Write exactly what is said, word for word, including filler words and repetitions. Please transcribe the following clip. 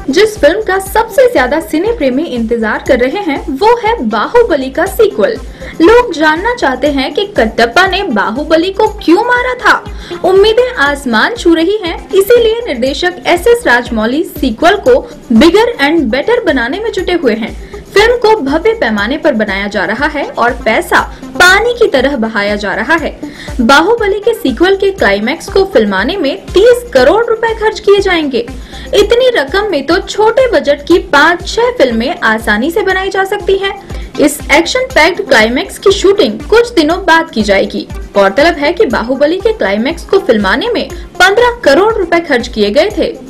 जिस फिल्म का सबसे ज्यादा सिने प्रेमी इंतजार कर रहे हैं वो है बाहुबली का सीक्वल। लोग जानना चाहते हैं कि कटप्पा ने बाहुबली को क्यों मारा था। उम्मीदें आसमान छू रही हैं, इसीलिए निर्देशक एस एस राजमौली सीक्वल को बिगर एंड बेटर बनाने में जुटे हुए हैं। फिल्म को भव्य पैमाने पर बनाया जा रहा है और पैसा पानी की तरह बहाया जा रहा है। बाहुबली के सीक्वल के क्लाइमैक्स को फिल्माने में तीस करोड़ रुपए खर्च किए जाएंगे। इतनी रकम में तो छोटे बजट की पाँच छह फिल्में आसानी से बनाई जा सकती हैं। इस एक्शन पैक्ड क्लाइमैक्स की शूटिंग कुछ दिनों बाद की जाएगी। गौरतलब है कि बाहुबली के क्लाइमैक्स को फिल्माने में पंद्रह करोड़ रुपए खर्च किए गए थे।